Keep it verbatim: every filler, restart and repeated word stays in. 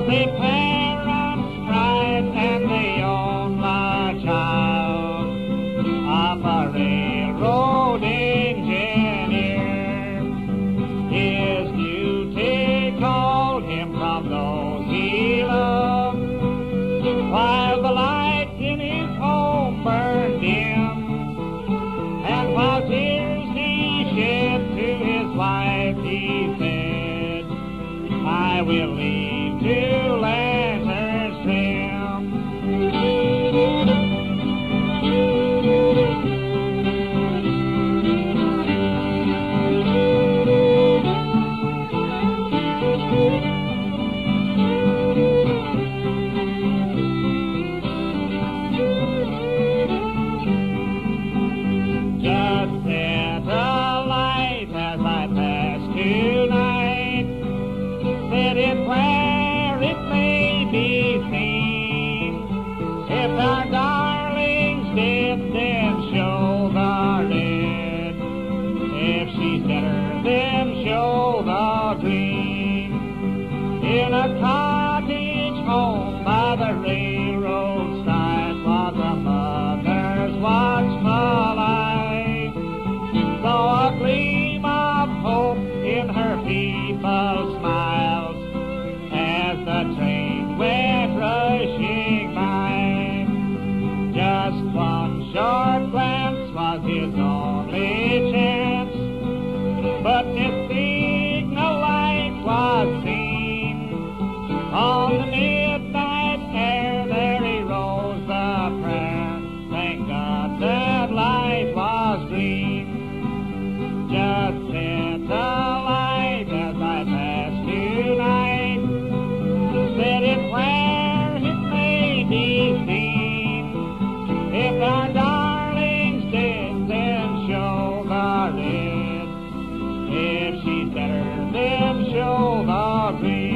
'cause the parents cried and they owned the child of a railroad engineer. His duty called him from those he loved, while the light in his home burned dim, and while tears he shed to his wife, he said, I will leave to lanterns trim. Just set a light as I pass tonight, set it where it may be seen. If our darling's dead, then show the red. If she's deader, then show the green. In a cottage home by the railroad side was a mother's watchful eye, saw a gleam of hope in her people's smiles as the train went rushing by. Just one short glance was his only chance, but this signal light was seen. On the midnight air there he rose the prayer, thank God that light was green. Just set a light as I pass tonight, set it where it may be seen. If our darling's dead, then show the red. If she's better, then show the green.